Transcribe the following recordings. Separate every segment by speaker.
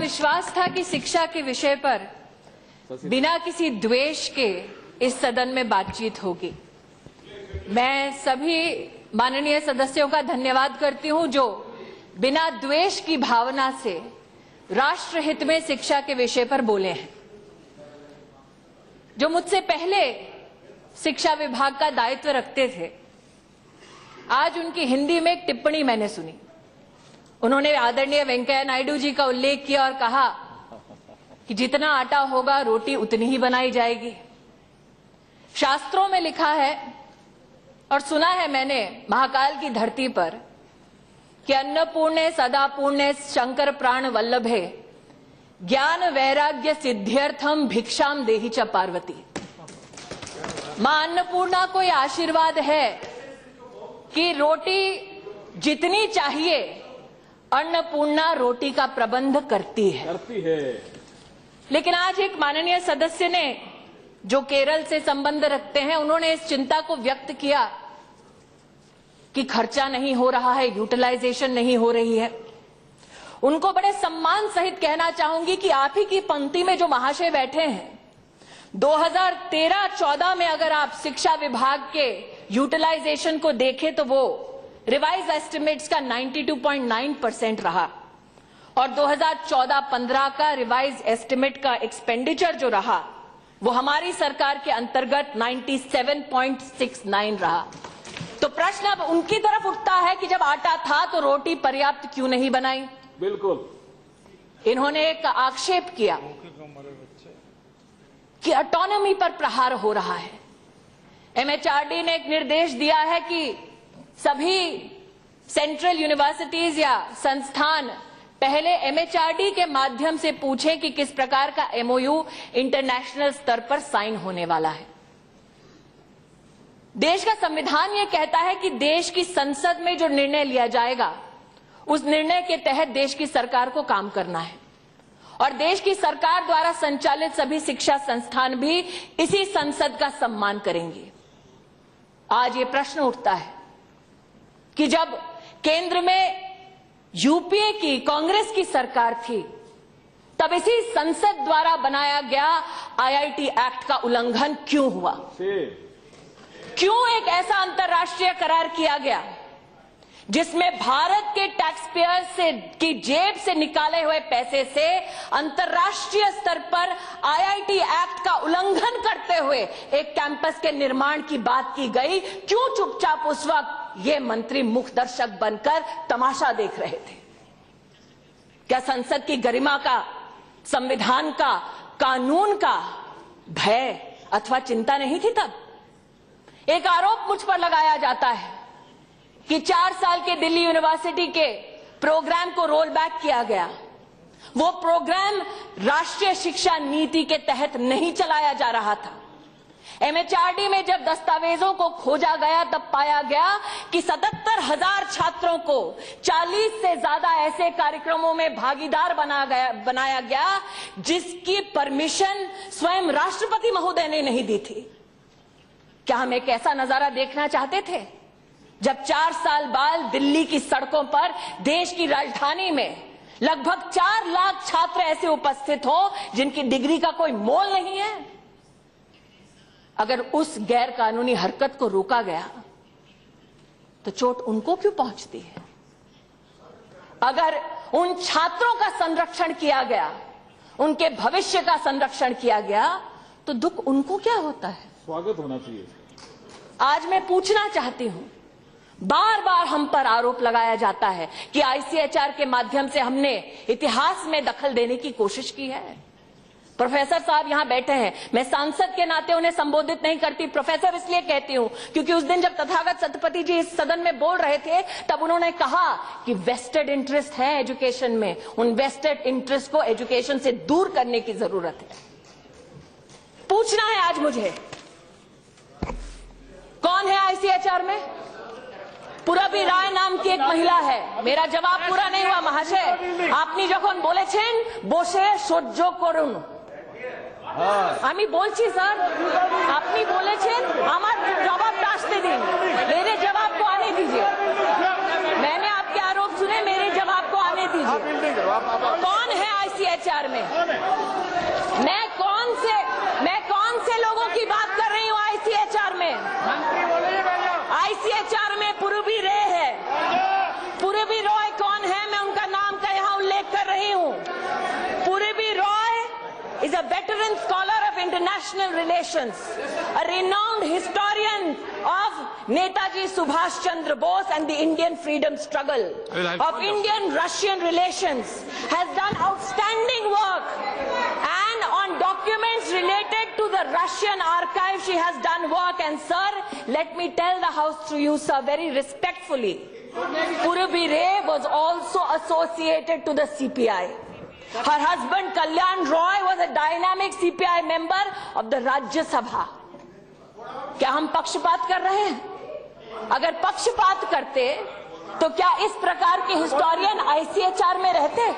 Speaker 1: विश्वास था कि शिक्षा के विषय पर बिना किसी द्वेष के इस सदन में बातचीत होगी। मैं सभी माननीय सदस्यों का धन्यवाद करती हूं जो बिना द्वेष की भावना से राष्ट्र हित में शिक्षा के विषय पर बोले हैं। जो मुझसे पहले शिक्षा विभाग का दायित्व रखते थे, आज उनकी हिंदी में एक टिप्पणी मैंने सुनी। उन्होंने आदरणीय वेंकैया नायडू जी का उल्लेख किया और कहा कि जितना आटा होगा रोटी उतनी ही बनाई जाएगी। शास्त्रों में लिखा है और सुना है मैंने महाकाल की धरती पर कि अन्नपूर्णे सदा पूर्णे शंकर प्राण वल्लभे ज्ञान वैराग्य सिद्ध्यर्थम भिक्षाम देहि च पार्वती। मां अन्नपूर्णा को यह आशीर्वाद है कि रोटी जितनी चाहिए अन्नपूर्णा रोटी का प्रबंध करती है। लेकिन आज एक माननीय सदस्य ने जो केरल से संबंध रखते हैं, उन्होंने इस चिंता को व्यक्त किया कि खर्चा नहीं हो रहा है, यूटिलाइजेशन नहीं हो रही है। उनको बड़े सम्मान सहित कहना चाहूंगी कि आप ही की पंक्ति में जो महाशय बैठे हैं, 2013-14 में अगर आप शिक्षा विभाग के यूटिलाइजेशन को देखें तो वो रिवाइज एस्टिमेट्स का 92.9% रहा और 2014-15 का रिवाइज एस्टिमेट का एक्सपेंडिचर जो रहा वो हमारी सरकार के अंतर्गत 97.69 रहा। तो प्रश्न अब उनकी तरफ उठता है कि जब आटा था तो रोटी पर्याप्त क्यों नहीं बनाई।
Speaker 2: बिल्कुल।
Speaker 1: इन्होंने एक आक्षेप किया कि ऑटोनॉमी पर प्रहार हो रहा है। एमएचआरडी ने एक निर्देश दिया है कि सभी सेंट्रल यूनिवर्सिटीज या संस्थान पहले एमएचआरडी के माध्यम से पूछें कि किस प्रकार का एमओयू इंटरनेशनल स्तर पर साइन होने वाला है। देश का संविधान यह कहता है कि देश की संसद में जो निर्णय लिया जाएगा उस निर्णय के तहत देश की सरकार को काम करना है और देश की सरकार द्वारा संचालित सभी शिक्षा संस्थान भी इसी संसद का सम्मान करेंगे। आज ये प्रश्न उठता है कि जब केंद्र में यूपीए की कांग्रेस की सरकार थी तब इसी संसद द्वारा बनाया गया आईआईटी एक्ट का उल्लंघन क्यों हुआ? क्यों एक ऐसा अंतर्राष्ट्रीय करार किया गया जिसमें भारत के टैक्सपेयर से की जेब से निकाले हुए पैसे से अंतर्राष्ट्रीय स्तर पर आईआईटी एक्ट का उल्लंघन करते हुए एक कैंपस के निर्माण की बात की गई? क्यों चुपचाप उस वक्त ये मंत्री मुख दर्शक बनकर तमाशा देख रहे थे? क्या संसद की गरिमा का, संविधान का, कानून का भय अथवा चिंता नहीं थी तब? एक आरोप मुझ पर लगाया जाता है कि 4 साल के दिल्ली यूनिवर्सिटी के प्रोग्राम को रोल बैक किया गया। वो प्रोग्राम राष्ट्रीय शिक्षा नीति के तहत नहीं चलाया जा रहा था। एमएचआरडी में जब दस्तावेजों को खोजा गया तब पाया गया कि 77,000 छात्रों को 40 से ज्यादा ऐसे कार्यक्रमों में भागीदार बनाया गया जिसकी परमिशन स्वयं राष्ट्रपति महोदय ने नहीं दी थी। क्या हम एक ऐसा नजारा देखना चाहते थे जब 4 साल बाद दिल्ली की सड़कों पर देश की राजधानी में लगभग 4 लाख छात्र ऐसे उपस्थित हो जिनकी डिग्री का कोई मोल नहीं है? अगर उस गैर कानूनी हरकत को रोका गया तो चोट उनको क्यों पहुंचती है? अगर उन छात्रों का संरक्षण किया गया, उनके भविष्य का संरक्षण किया गया तो दुख उनको क्या होता है?
Speaker 2: स्वागत होना चाहिए।
Speaker 1: आज मैं पूछना चाहती हूं, बार बार हम पर आरोप लगाया जाता है कि आईसीएचआर के माध्यम से हमने इतिहास में दखल देने की कोशिश की है। प्रोफेसर साहब यहां बैठे हैं, मैं सांसद के नाते उन्हें संबोधित नहीं करती, प्रोफेसर इसलिए कहती हूं क्योंकि उस दिन जब तथागत सतपति जी इस सदन में बोल रहे थे तब उन्होंने कहा कि वेस्टेड इंटरेस्ट है एजुकेशन में, उन वेस्टेड इंटरेस्ट को एजुकेशन से दूर करने की जरूरत है। पूछना है आज मुझे, कौन है आईसीएचआर में? পুরবী রায় নাম কি এক মহিলা है। मेरा जवाब पूरा नहीं हुआ महाशय। আপনি যখন বলেছেন বসে সহ্য করুন, আমি বলছি স্যার, আপনি বলেছেন আমার জবাবটা আসতে দিন, मेरे जवाब को आने दीजिए। मैंने आपके आरोप सुने, मेरे जवाब को आने दीजिए। कौन है आईसीएचआर? में। मैं कौन से लोगों की बात कर रही हूँ? आईसीएचआर में, आईसीएचआर में पूर्वी रे है। पूर्वी रॉय कौन है? मैं उनका नाम का यहाँ उल्लेख कर रही हूँ। पूर्वी Roy is a veteran scholar of international relations, a renowned historian of Netaji Subhash Chandra Bose and the Indian freedom struggle, of Indian-Russian relations, has done outstanding work, and on documents related to the Russian archive she has done work. And sir, let me tell the House through you, sir, very respectfully, Purvi Ray was also associated to the CPI. Her husband Kalyan Roy was a dynamic CPI member of the Rajya Sabha. क्या हम पक्षपात कर रहे हैं? अगर पक्षपात करते तो क्या इस प्रकार के हिस्टोरियन आईसीएचआर में रहते?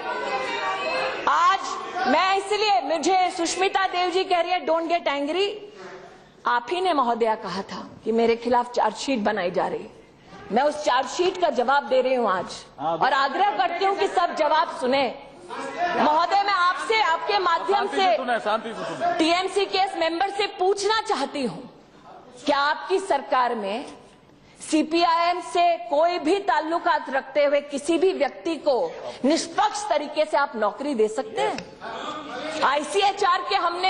Speaker 1: आज मैं इसलिए, मुझे सुष्मिता देव जी कह रही है डोंट गेट एंग्री। आप ही ने महोदया कहा था कि मेरे खिलाफ चार्जशीट बनाई जा रही है। मैं उस चार्जशीट का जवाब दे रही हूं आज, और आग्रह करती हूं कि सब जवाब सुने। महोदय, मैं आपसे, आपके माध्यम से टीएमसी केस मेंबर से पूछना चाहती हूं, क्या आपकी सरकार में सीपीआईएम से कोई भी ताल्लुकात रखते हुए किसी भी व्यक्ति को निष्पक्ष तरीके से आप नौकरी दे सकते हैं? आईसीएचआर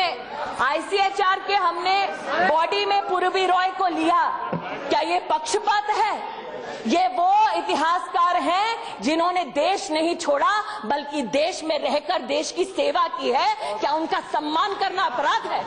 Speaker 1: के हमने बॉडी में पूर्वी रॉय को लिया, क्या ये पक्षपात है? ये वो इतिहासकार हैं जिन्होंने देश नहीं छोड़ा बल्कि देश में रहकर देश की सेवा की है। क्या उनका सम्मान करना अपराध है?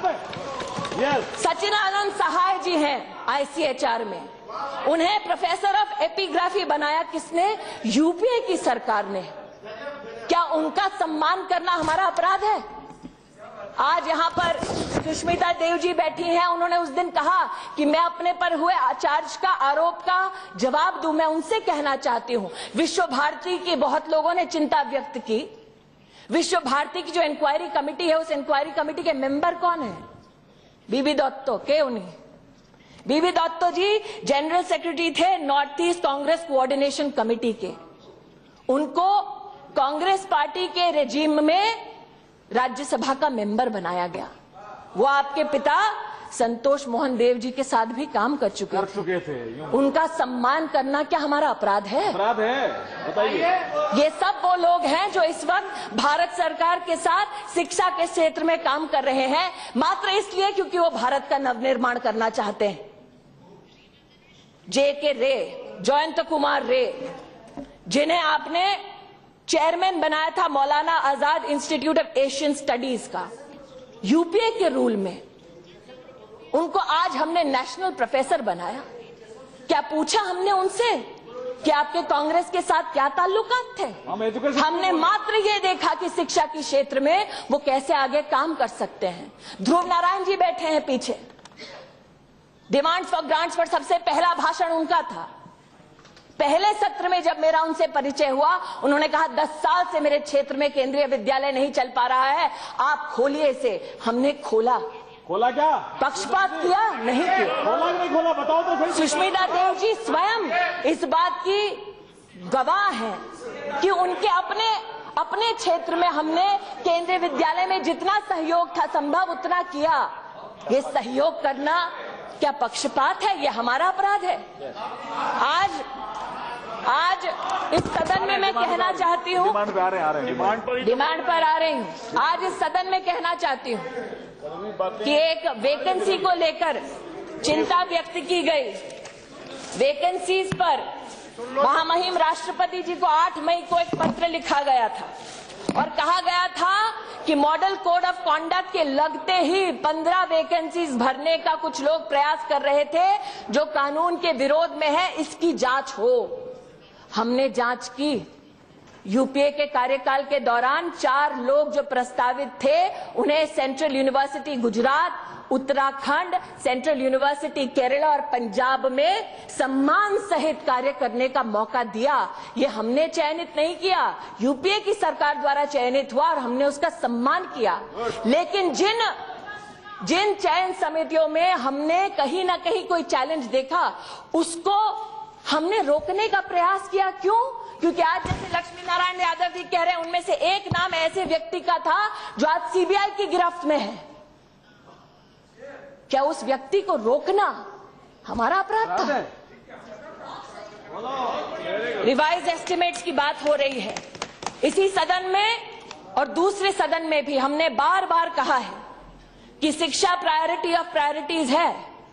Speaker 1: सचिनानंद सहाय जी हैं आईसीएचआर में, उन्हें प्रोफेसर ऑफ एपिग्राफी बनाया किसने? यूपीए की सरकार ने। क्या उनका सम्मान करना हमारा अपराध है? आज यहाँ पर सुष्मिता देव जी बैठी हैं, उन्होंने उस दिन कहा कि मैं अपने पर हुए चार्ज का, आरोप का जवाब दूं। मैं उनसे कहना चाहती हूं, विश्व भारती की बहुत लोगों ने चिंता व्यक्त की। विश्व भारती की जो इंक्वायरी कमेटी है, उस इंक्वायरी कमेटी के मेंबर कौन है? बीबी दत्तो के उन्हीं। बीबी दत्तो जी जनरल सेक्रेटरी थे north east Congress coordination committee के। उनको कांग्रेस पार्टी के रेजिम में राज्यसभा का मेंबर बनाया गया। वो आपके पिता संतोष मोहन देव जी के साथ भी काम कर चुके थे। उनका सम्मान करना क्या हमारा अपराध है? अपराध है, बताइए। ये सब वो लोग हैं जो इस वक्त भारत सरकार के साथ शिक्षा के क्षेत्र में काम कर रहे हैं, मात्र इसलिए क्योंकि वो भारत का नवनिर्माण करना चाहते हैं। JK रे, जयंत कुमार रे, जिन्हें आपने चेयरमैन बनाया था Maulana Azad institute of Asian studies का, यूपीए के रूल में, उनको आज हमने नेशनल प्रोफेसर बनाया। क्या पूछा हमने उनसे कि आपके कांग्रेस के साथ क्या ताल्लुकात थे? हमने मात्र ये देखा कि शिक्षा के क्षेत्र में वो कैसे आगे काम कर सकते हैं। ध्रुव नारायण जी बैठे हैं पीछे, डिमांड फॉर ग्रांट्स पर सबसे पहला भाषण उनका था। पहले सत्र में जब मेरा उनसे परिचय हुआ, उन्होंने कहा 10 साल से मेरे क्षेत्र में केंद्रीय विद्यालय नहीं चल पा रहा है, आप खोलिए इसे। हमने खोला। क्या पक्षपात किया? नहीं किया। खोला नहीं खोला, बताओ तो सही। सुष्मिता देव जी स्वयं इस बात की गवाह हैं कि उनके अपने क्षेत्र में हमने केंद्रीय विद्यालय में जितना सहयोग था संभव उतना किया। ये सहयोग करना क्या पक्षपात है? ये हमारा अपराध है। आज इस सदन में मैं कहना चाहती हूँ, डिमांड पर आ रही हूँ। आज इस सदन में कहना चाहती हूँ कि एक वैकेंसी को लेकर चिंता व्यक्त की गई। वैकेंसीज पर महामहिम राष्ट्रपति जी को 8 मई को एक पत्र लिखा गया था और कहा गया था कि मॉडल कोड ऑफ कॉन्डक्ट के लगते ही 15 वैकेंसीज भरने का कुछ लोग प्रयास कर रहे थे जो कानून के विरोध में है, इसकी जांच हो। हमने जांच की। यूपीए के कार्यकाल के दौरान 4 लोग जो प्रस्तावित थे, उन्हें central university Gujarat, Uttarakhand, central university Kerala और पंजाब में सम्मान सहित कार्य करने का मौका दिया। ये हमने चयनित नहीं किया, यूपीए की सरकार द्वारा चयनित हुआ और हमने उसका सम्मान किया। लेकिन जिन चयन समितियों में हमने कहीं ना कहीं कोई चैलेंज देखा, उसको हमने रोकने का प्रयास किया। क्यों? क्योंकि आज जैसे लक्ष्मी नारायण यादव जी कह रहे हैं, उनमें से एक नाम ऐसे व्यक्ति का था जो आज सीबीआई की गिरफ्त में है। क्या उस व्यक्ति को रोकना हमारा अपराध था? रिवाइज एस्टिमेट्स की बात हो रही है इसी सदन में और दूसरे सदन में भी। हमने बार बार कहा है कि शिक्षा प्रायोरिटी ऑफ प्रायोरिटीज है।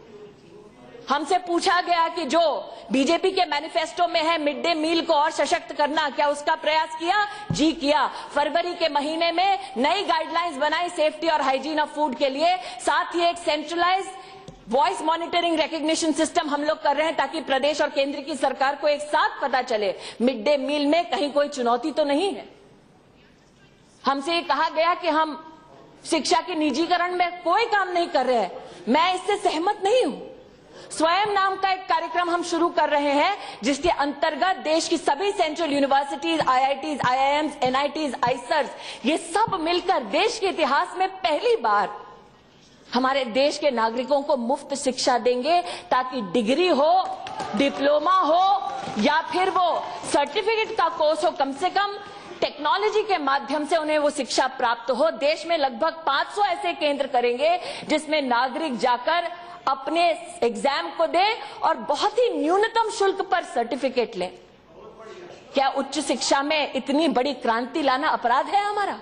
Speaker 1: हमसे पूछा गया कि जो बीजेपी के मैनिफेस्टो में है मिड डे मील को और सशक्त करना, क्या उसका प्रयास किया? जी किया। फरवरी के महीने में नई गाइडलाइंस बनाई सेफ्टी और हाइजीन ऑफ फूड के लिए। साथ ही एक centralise voice monitoring recognition system हम लोग कर रहे हैं ताकि प्रदेश और केंद्र की सरकार को एक साथ पता चले मिड डे मील में कहीं कोई चुनौती तो नहीं है। हमसे ये कहा गया कि हम शिक्षा के निजीकरण में कोई काम नहीं कर रहे हैं। मैं इससे सहमत नहीं हूं। स्वयं नाम का एक कार्यक्रम हम शुरू कर रहे हैं जिसके अंतर्गत देश की सभी central universities, IITs, IIMs, NITs, IISERs, ये सब मिलकर देश के इतिहास में पहली बार हमारे देश के नागरिकों को मुफ्त शिक्षा देंगे ताकि डिग्री हो, डिप्लोमा हो या फिर वो सर्टिफिकेट का कोर्स हो, कम से कम टेक्नोलॉजी के माध्यम से उन्हें वो शिक्षा प्राप्त हो। देश में लगभग 500 ऐसे केंद्र करेंगे जिसमें नागरिक जाकर अपने एग्जाम को दे और बहुत ही न्यूनतम शुल्क पर सर्टिफिकेट ले। क्या उच्च शिक्षा में इतनी बड़ी क्रांति लाना अपराध है हमारा?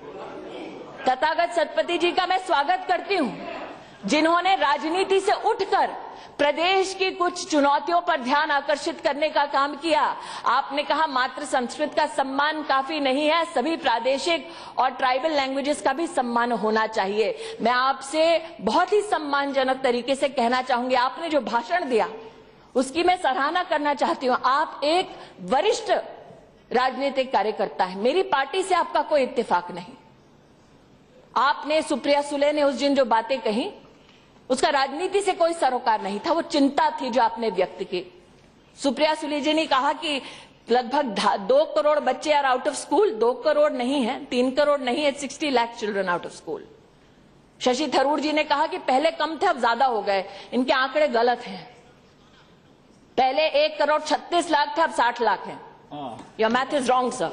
Speaker 1: तथागत सतपथी जी का मैं स्वागत करती हूं, जिन्होंने राजनीति से उठकर प्रदेश की कुछ चुनौतियों पर ध्यान आकर्षित करने का काम किया। आपने कहा मात्र संस्कृत का सम्मान काफी नहीं है, सभी प्रादेशिक और ट्राइबल लैंग्वेजेस का भी सम्मान होना चाहिए। मैं आपसे बहुत ही सम्मानजनक तरीके से कहना चाहूंगी, आपने जो भाषण दिया उसकी मैं सराहना करना चाहती हूं। आप एक वरिष्ठ राजनीतिक कार्यकर्ता है, मेरी पार्टी से आपका कोई इत्तेफाक नहीं। आपने, सुप्रिया सुले ने उस दिन जो बातें कही उसका राजनीति से कोई सरोकार नहीं था, वो चिंता थी जो आपने व्यक्त की। सुप्रिया सुले जी ने कहा कि लगभग 2 करोड़ बच्चे are out of school. 2 crore नहीं है, 3 करोड़ नहीं है, 60 lakh children out of school. Shashi Tharoor ji ने कहा कि पहले कम थे अब ज्यादा हो गए। इनके आंकड़े गलत हैं। पहले 1 करोड़ 36 लाख थे, अब 60 लाख हैं। Your math is wrong, sir.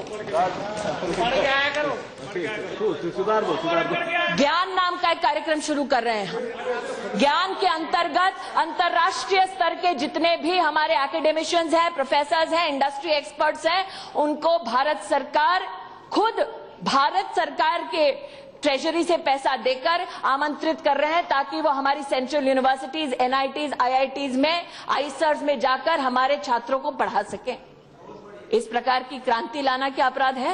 Speaker 1: ज्ञान नाम का एक कार्यक्रम शुरू कर रहे हैं हम। ज्ञान के अंतर्गत अंतर्राष्ट्रीय स्तर के जितने भी हमारे एकेडमिशियंस हैं, प्रोफेसर्स हैं, इंडस्ट्री एक्सपर्ट्स हैं, उनको भारत सरकार खुद भारत सरकार के ट्रेजरी से पैसा देकर आमंत्रित कर रहे हैं ताकि वो हमारी सेंट्रल यूनिवर्सिटीज, एनआईटीज, आईआईटीज में, आईसर्स में जाकर हमारे छात्रों को पढ़ा सकें। इस प्रकार की क्रांति लाना क्या अपराध है?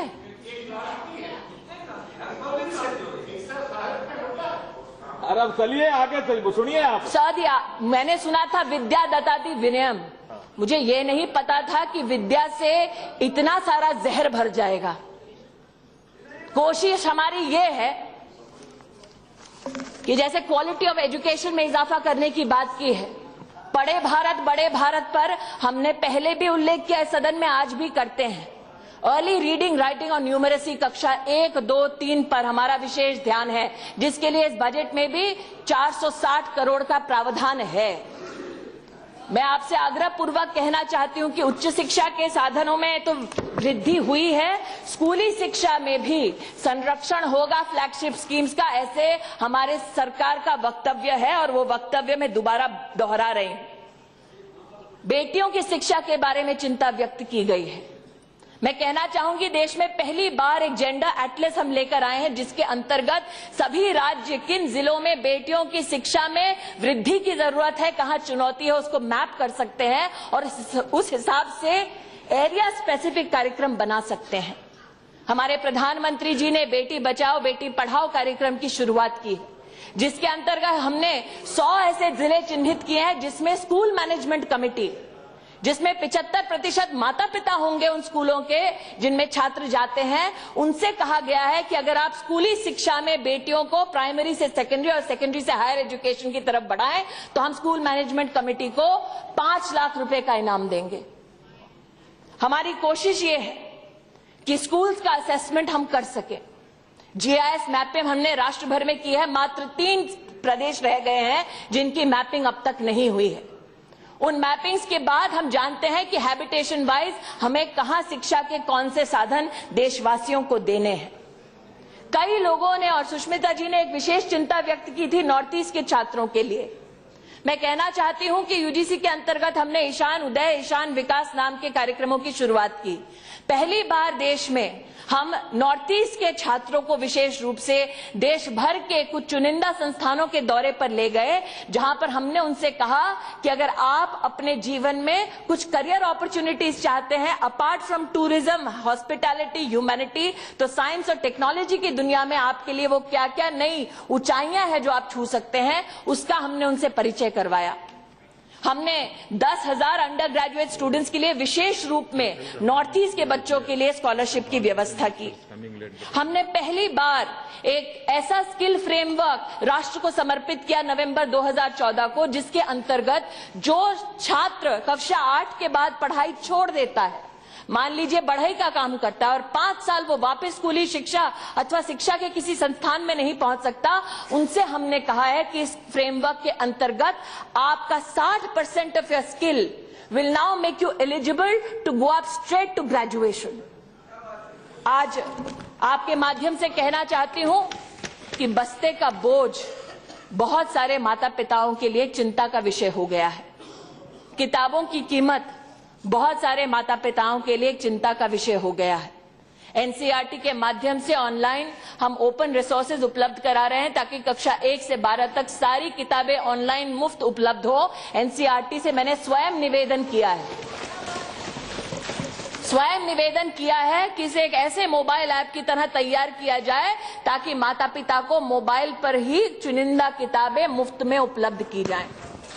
Speaker 2: अरे अब चलिए आगे चलिए, सुनिए आप।
Speaker 1: सदिया मैंने सुना था विद्या दत्ताति विनयम। मुझे ये नहीं पता था कि विद्या से इतना सारा जहर भर जाएगा। कोशिश हमारी ये है कि जैसे क्वालिटी ऑफ एजुकेशन में इजाफा करने की बात की है, पढ़े भारत बड़े भारत पर हमने पहले भी उल्लेख किया, सदन में आज भी करते हैं। अर्ली रीडिंग, राइटिंग और न्यूमरेसी कक्षा 1, 2, 3 पर हमारा विशेष ध्यान है, जिसके लिए इस बजट में भी 460 करोड़ का प्रावधान है। मैं आपसे आग्रह पूर्वक कहना चाहती हूं कि उच्च शिक्षा के साधनों में तो वृद्धि हुई है, स्कूली शिक्षा में भी संरक्षण होगा फ्लैगशिप स्कीम्स का, ऐसे हमारे सरकार का वक्तव्य है और वो वक्तव्य में दोबारा दोहरा रहे हैं। बेटियों की शिक्षा के बारे में चिंता व्यक्त की गई है। मैं कहना चाहूंगी देश में पहली बार एक जेंडर एटलस हम लेकर आए हैं, जिसके अंतर्गत सभी राज्य किन जिलों में बेटियों की शिक्षा में वृद्धि की जरूरत है, कहां चुनौती है, उसको मैप कर सकते हैं और उस हिसाब से एरिया स्पेसिफिक कार्यक्रम बना सकते हैं। हमारे प्रधानमंत्री जी ने बेटी बचाओ बेटी पढ़ाओ कार्यक्रम की शुरुआत की, जिसके अंतर्गत हमने 100 ऐसे जिले चिन्हित किए हैं जिसमें स्कूल मैनेजमेंट कमेटी, जिसमें 75% माता पिता होंगे उन स्कूलों के जिनमें छात्र जाते हैं, उनसे कहा गया है कि अगर आप स्कूली शिक्षा में बेटियों को प्राइमरी से सेकेंडरी और सेकेंडरी से हायर एजुकेशन की तरफ बढ़ाएं तो हम स्कूल मैनेजमेंट कमेटी को 5 लाख रुपए का इनाम देंगे। हमारी कोशिश ये है कि स्कूल्स का असेसमेंट हम कर सके। जीआईएस मैपिंग हमने राष्ट्र भर में की है, मात्र 3 प्रदेश रह गए हैं जिनकी मैपिंग अब तक नहीं हुई है। उन मैपिंग्स के बाद हम जानते हैं कि हैबिटेशन वाइज हमें कहां शिक्षा के कौन से साधन देशवासियों को देने हैं। कई लोगों ने और सुष्मिता जी ने एक विशेष चिंता व्यक्त की थी नॉर्थ ईस्ट के छात्रों के लिए। मैं कहना चाहती हूं कि यूजीसी के अंतर्गत हमने ईशान उदय, ईशान विकास नाम के कार्यक्रमों की शुरुआत की। पहली बार देश में हम नॉर्थ ईस्ट के छात्रों को विशेष रूप से देश भर के कुछ चुनिंदा संस्थानों के दौरे पर ले गए, जहां पर हमने उनसे कहा कि अगर आप अपने जीवन में कुछ करियर अपॉर्चुनिटीज चाहते हैं apart from tourism, hospitality, humanity, तो साइंस और टेक्नोलॉजी की दुनिया में आपके लिए वो क्या क्या नई ऊंचाइयां हैं जो आप छू सकते हैं, उसका हमने उनसे परिचय करवाया। हमने 10,000 अंडर ग्रेजुएट स्टूडेंट्स के लिए विशेष रूप में नॉर्थ ईस्ट के बच्चों के लिए स्कॉलरशिप की व्यवस्था की। हमने पहली बार एक ऐसा स्किल फ्रेमवर्क राष्ट्र को समर्पित किया नवंबर 2014 को, जिसके अंतर्गत जो छात्र कक्षा 8 के बाद पढ़ाई छोड़ देता है, मान लीजिए बढ़ई का काम करता है और 5 साल वो वापस स्कूली शिक्षा अथवा शिक्षा के किसी संस्थान में नहीं पहुंच सकता, उनसे हमने कहा है कि इस फ्रेमवर्क के अंतर्गत आपका 60% of your skill will now make you eligible to go up straight to graduation. आज आपके माध्यम से कहना चाहती हूं कि बस्ते का बोझ बहुत सारे माता पिताओं के लिए चिंता का विषय हो गया है। किताबों की कीमत बहुत सारे माता पिताओं के लिए चिंता का विषय हो गया है। एनसीईआरटी के माध्यम से ऑनलाइन हम ओपन रिसोर्सेज उपलब्ध करा रहे हैं ताकि कक्षा 1 से 12 तक सारी किताबें ऑनलाइन मुफ्त उपलब्ध हो। एनसीईआरटी से मैंने स्वयं निवेदन किया है कि इसे एक ऐसे मोबाइल ऐप की तरह तैयार किया जाए ताकि माता पिता को मोबाइल पर ही चुनिंदा किताबें मुफ्त में उपलब्ध की जाएं।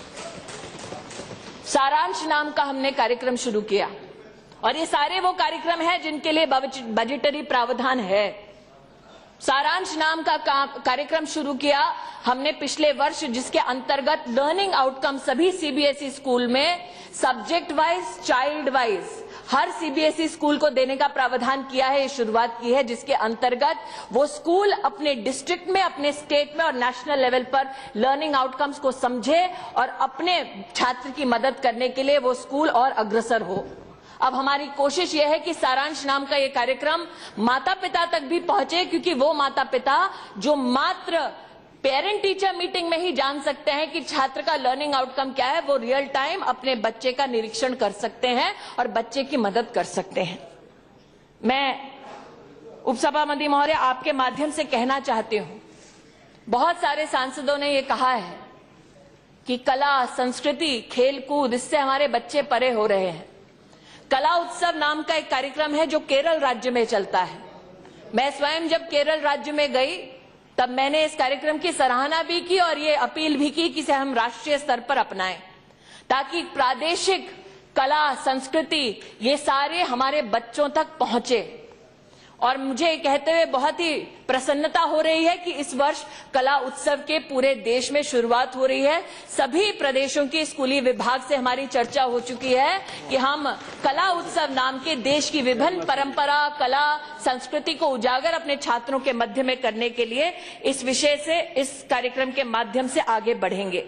Speaker 1: सारांश नाम का हमने कार्यक्रम शुरू किया और ये सारे वो कार्यक्रम हैं जिनके लिए बजटरी प्रावधान है। सारांश नाम का कार्यक्रम शुरू किया हमने पिछले वर्ष, जिसके अंतर्गत लर्निंग आउटकम सभी सीबीएसई स्कूल में सब्जेक्ट वाइज, चाइल्ड वाइज हर सीबीएसई स्कूल को देने का प्रावधान किया है। ये शुरुआत की है जिसके अंतर्गत वो स्कूल अपने डिस्ट्रिक्ट में, अपने स्टेट में और नेशनल लेवल पर लर्निंग आउटकम्स को समझे और अपने छात्र की मदद करने के लिए वो स्कूल और अग्रसर हो। अब हमारी कोशिश यह है कि सारांश नाम का ये कार्यक्रम माता पिता तक भी पहुंचे, क्योंकि वो माता पिता जो मात्र पेरेंट टीचर मीटिंग में ही जान सकते हैं कि छात्र का लर्निंग आउटकम क्या है, वो रियल टाइम अपने बच्चे का निरीक्षण कर सकते हैं और बच्चे की मदद कर सकते हैं। मैं उपसभापति महोदय आपके माध्यम से कहना चाहती हूं, बहुत सारे सांसदों ने ये कहा है कि कला, संस्कृति, खेलकूद, इससे हमारे बच्चे परे हो रहे हैं। कला उत्सव नाम का एक कार्यक्रम है जो केरल राज्य में चलता है। मैं स्वयं जब केरल राज्य में गई तब मैंने इस कार्यक्रम की सराहना भी की और ये अपील भी की कि इसे हम राष्ट्रीय स्तर पर अपनाएं, ताकि प्रादेशिक कला, संस्कृति ये सारे हमारे बच्चों तक पहुंचे। और मुझे कहते हुए बहुत ही प्रसन्नता हो रही है कि इस वर्ष कला उत्सव के पूरे देश में शुरुआत हो रही है। सभी प्रदेशों के स्कूली विभाग से हमारी चर्चा हो चुकी है कि हम कला उत्सव नाम के देश की विभिन्न परंपरा, कला, संस्कृति को उजागर अपने छात्रों के मध्य में करने के लिए इस विषय से, इस कार्यक्रम के माध्यम से आगे बढ़ेंगे।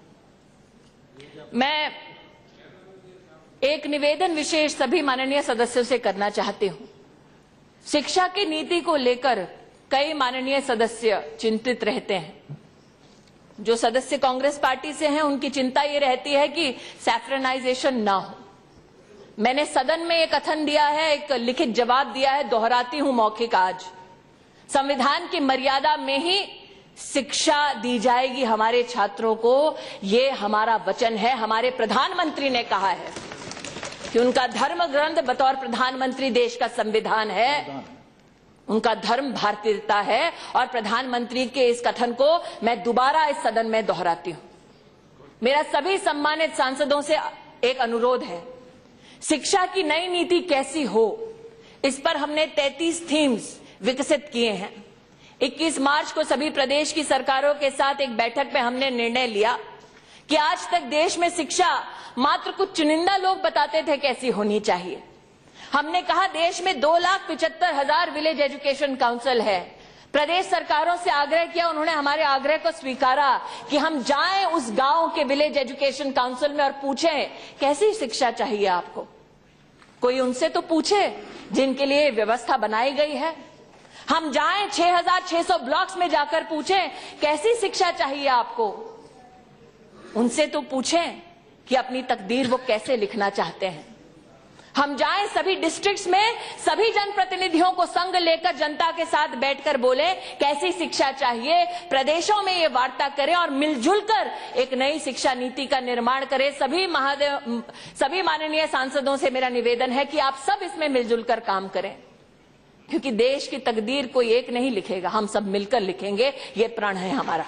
Speaker 1: मैं एक निवेदन विशेष सभी माननीय सदस्यों से करना चाहती हूं। शिक्षा की नीति को लेकर कई माननीय सदस्य चिंतित रहते हैं। जो सदस्य कांग्रेस पार्टी से हैं उनकी चिंता ये रहती है कि सैफ्रनाइजेशन ना हो। मैंने सदन में एक कथन दिया है, एक लिखित जवाब दिया है, दोहराती हूं मौखिक आज। संविधान की मर्यादा में ही शिक्षा दी जाएगी हमारे छात्रों को, ये हमारा वचन है। हमारे प्रधानमंत्री ने कहा है कि उनका धर्म ग्रंथ बतौर प्रधानमंत्री देश का संविधान है, उनका धर्म भारतीयता है। और प्रधानमंत्री के इस कथन को मैं दोबारा इस सदन में दोहराती हूं। मेरा सभी सम्मानित सांसदों से एक अनुरोध है, शिक्षा की नई नीति कैसी हो, इस पर हमने 33 थीम्स विकसित किए हैं। 21 मार्च को सभी प्रदेश की सरकारों के साथ एक बैठक में हमने निर्णय लिया कि आज तक देश में शिक्षा मात्र कुछ चुनिंदा लोग बताते थे कैसी होनी चाहिए। हमने कहा देश में 2,75,000 विलेज एजुकेशन काउंसिल है, प्रदेश सरकारों से आग्रह किया, उन्होंने हमारे आग्रह को स्वीकारा कि हम जाएं उस गांव के विलेज एजुकेशन काउंसिल में और पूछें कैसी शिक्षा चाहिए आपको। कोई उनसे तो पूछे जिनके लिए व्यवस्था बनाई गई है। हम जाएं 6600 ब्लॉक्स में जाकर पूछें कैसी शिक्षा चाहिए आपको। उनसे तो पूछें कि अपनी तकदीर वो कैसे लिखना चाहते हैं। हम जाएं सभी डिस्ट्रिक्ट्स में, सभी जनप्रतिनिधियों को संग लेकर जनता के साथ बैठकर बोले कैसी शिक्षा चाहिए, प्रदेशों में ये वार्ता करें और मिलजुल कर एक नई शिक्षा नीति का निर्माण करें। सभी माननीय सांसदों से मेरा निवेदन है कि आप सब इसमें मिलजुल कर काम करें, क्योंकि देश की तकदीर कोई एक नहीं लिखेगा, हम सब मिलकर लिखेंगे, ये प्रण है हमारा।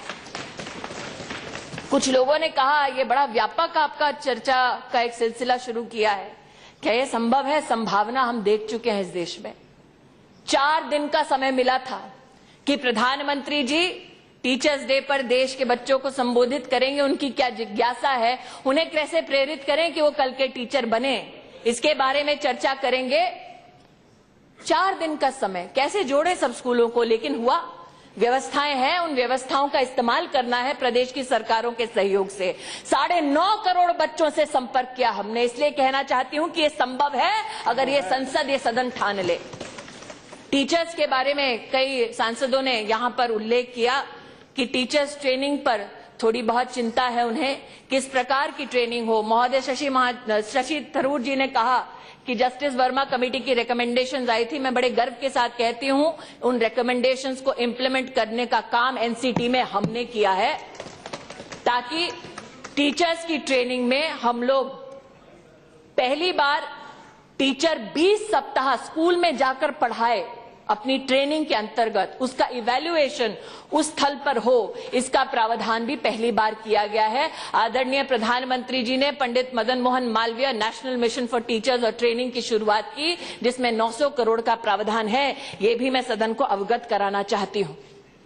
Speaker 1: कुछ लोगों ने कहा ये बड़ा व्यापक आपका चर्चा का एक सिलसिला शुरू किया है, क्या यह संभव है? संभावना हम देख चुके हैं इस देश में। 4 दिन का समय मिला था कि प्रधानमंत्री जी टीचर्स डे पर देश के बच्चों को संबोधित करेंगे, उनकी क्या जिज्ञासा है, उन्हें कैसे प्रेरित करें कि वो कल के टीचर बने, इसके बारे में चर्चा करेंगे। 4 दिन का समय कैसे जोड़े सब स्कूलों को, लेकिन हुआ। व्यवस्थाएं हैं, उन व्यवस्थाओं का इस्तेमाल करना है प्रदेश की सरकारों के सहयोग से। 9.5 करोड़ बच्चों से संपर्क किया हमने, इसलिए कहना चाहती हूं कि यह संभव है अगर ये संसद, ये सदन ठान ले। टीचर्स के बारे में कई सांसदों ने यहां पर उल्लेख किया कि टीचर्स ट्रेनिंग पर थोड़ी बहुत चिंता है उन्हें, किस प्रकार की ट्रेनिंग हो। महोदय शशि थरूर जी ने कहा कि जस्टिस वर्मा कमेटी की रिकमेंडेशंस आई थी। मैं बड़े गर्व के साथ कहती हूं उन रिकमेंडेशंस को इंप्लीमेंट करने का काम एनसीटी में हमने किया है, ताकि टीचर्स की ट्रेनिंग में हम लोग पहली बार टीचर 20 सप्ताह स्कूल में जाकर पढ़ाए अपनी ट्रेनिंग के अंतर्गत, उसका इवैल्यूएशन उस स्थल पर हो, इसका प्रावधान भी पहली बार किया गया है। आदरणीय प्रधानमंत्री जी ने Pandit Madan Mohan Malaviya national mission for teachers और ट्रेनिंग की शुरुआत की, जिसमें 900 करोड़ का प्रावधान है। ये भी मैं सदन को अवगत कराना चाहती हूं।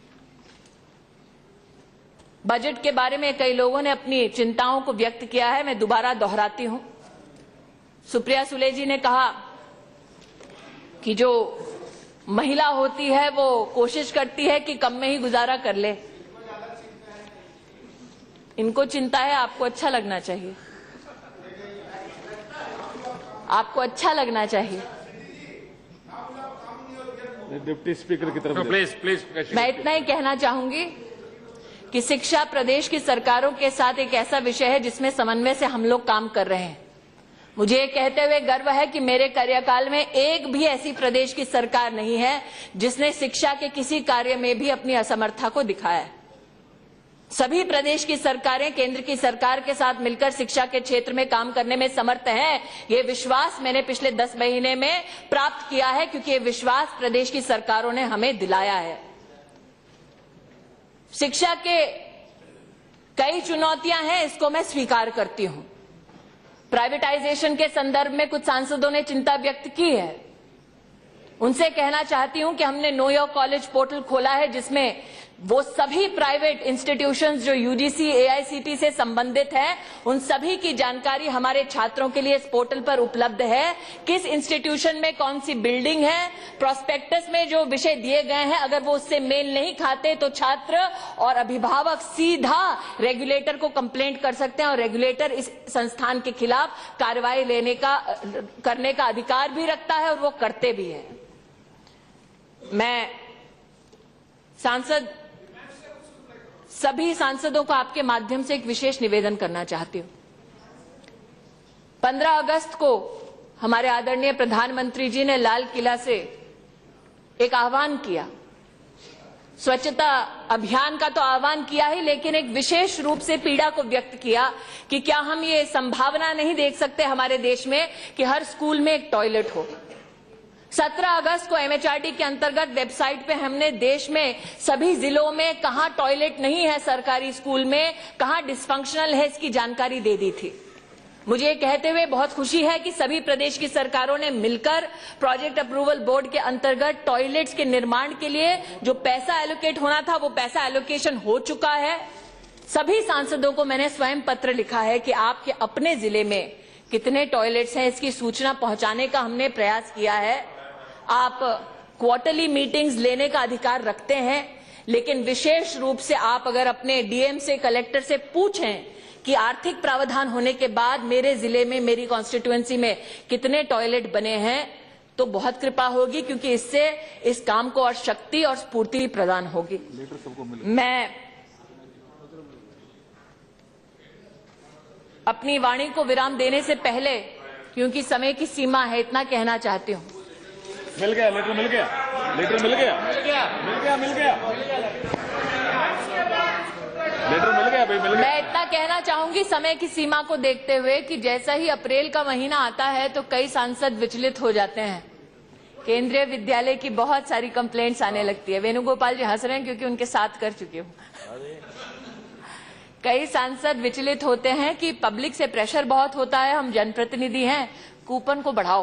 Speaker 1: बजट के बारे में कई लोगों ने अपनी चिंताओं को व्यक्त किया है, मैं दोबारा दोहराती हूं। सुप्रिया सुले जी ने कहा कि जो महिला होती है वो कोशिश करती है कि कम में ही गुजारा कर ले। इनको चिंता है, आपको अच्छा लगना चाहिए, आपको अच्छा लगना चाहिए।
Speaker 2: डिप्टी स्पीकर की तरफ
Speaker 3: प्लीज
Speaker 1: मैं इतना ही कहना चाहूंगी कि शिक्षा प्रदेश की सरकारों के साथ एक ऐसा विषय है जिसमें समन्वय से हम लोग काम कर रहे हैं। मुझे कहते हुए गर्व है कि मेरे कार्यकाल में एक भी ऐसी प्रदेश की सरकार नहीं है जिसने शिक्षा के किसी कार्य में भी अपनी असमर्थता को दिखाया है। सभी प्रदेश की सरकारें केंद्र की सरकार के साथ मिलकर शिक्षा के क्षेत्र में काम करने में समर्थ हैं। ये विश्वास मैंने पिछले 10 महीने में प्राप्त किया है, क्योंकि ये विश्वास प्रदेश की सरकारों ने हमें दिलाया है। शिक्षा के कई चुनौतियां हैं, इसको मैं स्वीकार करती हूं। प्राइवेटाइजेशन के संदर्भ में कुछ सांसदों ने चिंता व्यक्त की है, उनसे कहना चाहती हूं कि हमने नो योर कॉलेज पोर्टल खोला है, जिसमें वो सभी प्राइवेट इंस्टीट्यूशंस जो यूजीसी एआईसीटी से संबंधित हैं, उन सभी की जानकारी हमारे छात्रों के लिए इस पोर्टल पर उपलब्ध है। किस इंस्टीट्यूशन में कौन सी बिल्डिंग है, प्रोस्पेक्टस में जो विषय दिए गए हैं अगर वो उससे मेल नहीं खाते तो छात्र और अभिभावक सीधा रेगुलेटर को कंप्लेंट कर सकते हैं और रेगुलेटर इस संस्थान के खिलाफ कार्रवाई करने का अधिकार भी रखता है और वो करते भी है। मैं सभी सांसदों को आपके माध्यम से एक विशेष निवेदन करना चाहती हूं। 15 अगस्त को हमारे आदरणीय प्रधानमंत्री जी ने लाल किला से एक आह्वान किया, स्वच्छता अभियान का तो आह्वान किया ही, लेकिन एक विशेष रूप से पीड़ा को व्यक्त किया कि क्या हम ये संभावना नहीं देख सकते हमारे देश में कि हर स्कूल में एक टॉयलेट हो। 17 अगस्त को एमएचआरडी के अंतर्गत वेबसाइट पे हमने देश में सभी जिलों में कहां टॉयलेट नहीं है सरकारी स्कूल में, कहां डिस्फंक्शनल है, इसकी जानकारी दे दी थी। मुझे कहते हुए बहुत खुशी है कि सभी प्रदेश की सरकारों ने मिलकर प्रोजेक्ट अप्रूवल बोर्ड के अंतर्गत टॉयलेट्स के निर्माण के लिए जो पैसा एलोकेट होना था वो पैसा एलोकेशन हो चुका है। सभी सांसदों को मैंने स्वयं पत्र लिखा है कि आपके अपने जिले में कितने टॉयलेट्स हैं, इसकी सूचना पहुंचाने का हमने प्रयास किया है। आप क्वार्टरली मीटिंग्स लेने का अधिकार रखते हैं, लेकिन विशेष रूप से आप अगर अपने डीएम से, कलेक्टर से पूछें कि आर्थिक प्रावधान होने के बाद मेरे जिले में, मेरी कॉन्स्टिट्यूएंसी में कितने टॉयलेट बने हैं, तो बहुत कृपा होगी, क्योंकि इससे इस काम को और शक्ति और स्फूर्ति प्रदान होगी। मैं अपनी वाणी को विराम देने से पहले, क्योंकि समय की सीमा है, इतना कहना चाहती हूं।
Speaker 2: मिल गया लेटर, मिल गया लेटर, मिल गया मिल गया मिल गया मिल गया लेटर, मिल गया भाई, मिल गया।
Speaker 1: मैं इतना कहना चाहूंगी समय की सीमा को देखते हुए कि जैसा ही अप्रैल का महीना आता है तो कई सांसद विचलित हो जाते हैं। केंद्रीय विद्यालय की बहुत सारी कंप्लेंट्स आने लगती है। वेणुगोपाल जी हंस रहे हैं क्योंकि उनके साथ कर चुकी हूं। कई सांसद विचलित होते हैं कि पब्लिक से प्रेशर बहुत होता है, हम जनप्रतिनिधि हैं, कूपन को बढ़ाओ।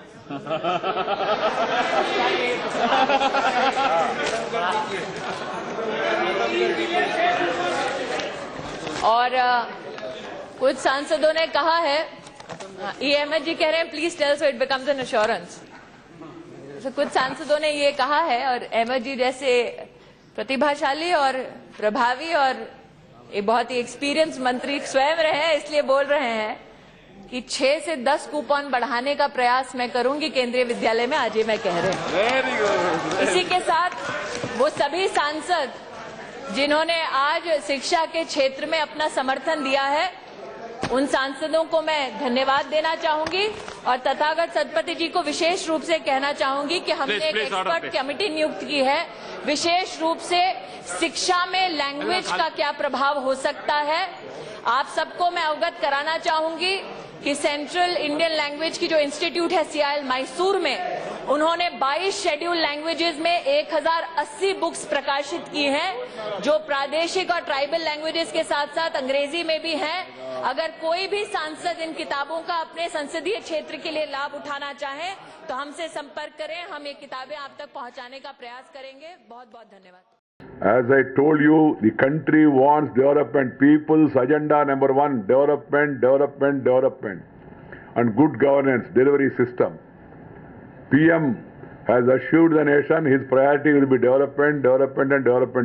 Speaker 1: और कुछ सांसदों ने कहा है, अहमद जी कह रहे हैं please tell so it becomes an assurance. तो कुछ सांसदों ने ये कहा है, और अहमद जी जैसे प्रतिभाशाली और प्रभावी और एक बहुत ही एक्सपीरियंस मंत्री स्वयं रहे हैं, इसलिए बोल रहे हैं कि 6 से 10 कूपन बढ़ाने का प्रयास मैं करूंगी केंद्रीय विद्यालय में, आज ही मैं कह रहे हैं। इसी के साथ वो सभी सांसद जिन्होंने आज शिक्षा के क्षेत्र में अपना समर्थन दिया है, उन सांसदों को मैं धन्यवाद देना चाहूंगी, और तथागत सतपति जी को विशेष रूप से कहना चाहूंगी कि हमने एक एक्सपर्ट कमेटी नियुक्त की है, विशेष रूप से शिक्षा में लैंग्वेज का क्या प्रभाव हो सकता है। आप सबको मैं अवगत कराना चाहूंगी कि सेंट्रल इंडियन लैंग्वेज की जो इंस्टीट्यूट है CIL मैसूर में, उन्होंने 22 शेड्यूल लैंग्वेजेस में 1080 बुक्स प्रकाशित की हैं, जो प्रादेशिक और ट्राइबल लैंग्वेजेस के साथ साथ अंग्रेजी में भी हैं। अगर कोई भी सांसद इन किताबों का अपने संसदीय क्षेत्र के लिए लाभ उठाना चाहे तो हमसे संपर्क करें, हम ये किताबें आप तक पहुंचाने का प्रयास करेंगे। बहुत बहुत धन्यवाद।
Speaker 3: As I told you, the country wants development. People's agenda number 1, development, development, development. And good governance, delivery system. PM has assured the nation his priority will be development, development and development.